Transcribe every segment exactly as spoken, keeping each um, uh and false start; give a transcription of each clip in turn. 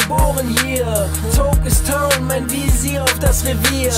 geboren hier. Town, mein Visier auf das Revier.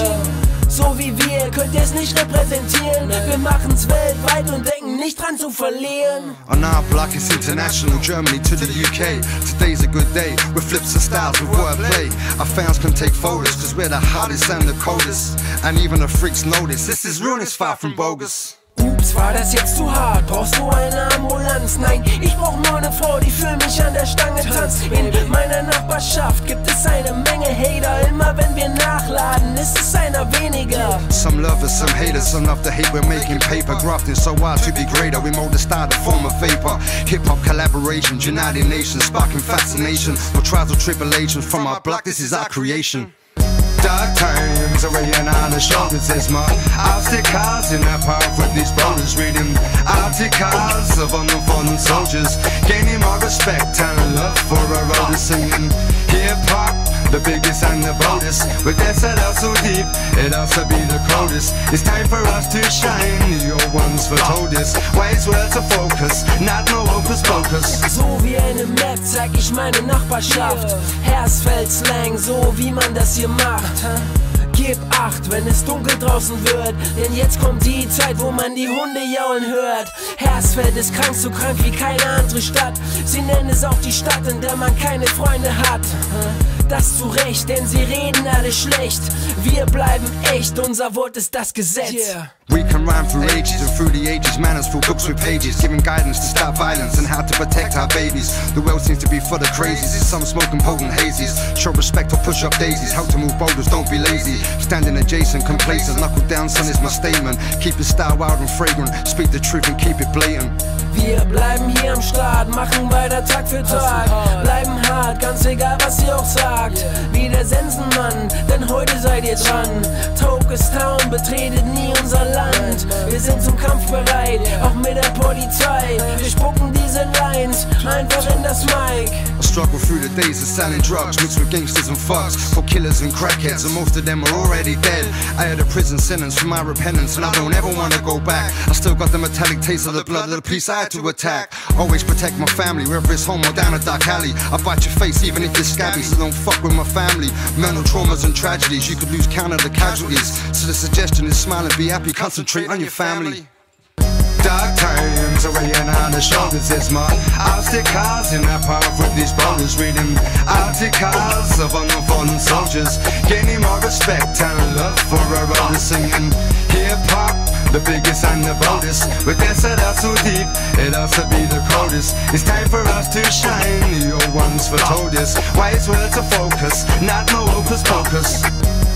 So wie wir könnt ihr es nicht repräsentieren. Wir machen's weltweit und denken nicht dran zu verlieren. On our block it's international, Germany to the U K. Today's a good day, with flips and styles with wordplay. Our fans can take photos, cause we're the hottest and the coldest. And even the freaks notice, this is real, it's far from bogus. Ups, war das jetzt zu hart? Brauchst du eine Ambulanz? Nein, ich brauch nur eine Frau, die für mich an der Stange tanzt. In meiner Nachbarschaft gibt es eine Menge Hater. Immer wenn wir nachladen, ist es einer weniger. Some lovers, some haters, some love the hate, we're making paper. Grafting so hard to be greater, we mold the style to form a vapor. Hip-hop collaborations, United Nations, sparking fascination. No trials or tribulations from our block, this is our creation. Dark times are weighing on the shoulders as my obstacles in that path with these boulders. Reading articles of unfallen soldiers, gaining more respect and love for our elders. Singing hip-hop, the biggest and the boldest. With that set out so deep, it also be the coldest. It's time for us to shine, the old ones foretold us. Wise words of focus, not no hocus pocus. So wie eine Map zeig ich meine Nachbarschaft. Hersfeld-Slang, so wie man das hier macht. Gib Acht, wenn es dunkel draußen wird, denn jetzt kommt die Zeit, wo man die Hunde jaulen hört. Hersfeld ist krank, so krank wie keine andere Stadt. Sie nennen es auch die Stadt, in der man keine Freunde hat. Das zu Recht, denn sie reden alle schlecht. Wir bleiben echt, unser Wort ist das Gesetz. Yeah. We can rhyme through ages and through the ages. Manners fill books with pages, giving guidance to stop violence and how to protect our babies. The world seems to be full of crazies. Some smoking potent hazies. Show respect or push up daisies. Help to move boulders, don't be lazy. Standing adjacent, complacent. Knuckle down, son is my statement. Keep your style wild and fragrant. Speak the truth and keep it blatant. Wir bleiben hier am Start, machen weiter Tag für Tag. Bleiben hart, ganz egal was ihr auch sagt. Wie der Sensenmann, denn heute seid ihr dran. Town, betretet nie unser Land. Wir sind zum Kampf bereit, auch mit der Polizei. Wir spucken diese Lines einfach in das Mic. I struggle through the days of selling drugs, mixed with gangsters and thugs, for killers and crackheads, and most of them are already dead. I had a prison sentence for my repentance, and I don't ever want to go back. I still got the metallic taste of the blood of the police I had to attack. Always protect my family, whether it's home or down a dark alley. I bite your face even if it's scabby, so don't fuck with my family. Mental traumas and tragedies, you could lose count of the casualties. So the suggestion is smile and be happy, concentrate on your family. Dark times are weighing on the shoulders as my obstacles in that path with these boulders. Reading articles of unfallen soldiers, gaining more respect and love for our elders. Singing hip-hop, the biggest and the boldest. With that set out so deep, it also be the coldest. It's time for us to shine, the old ones foretold us. Wise words of focus, not no hocus pocus.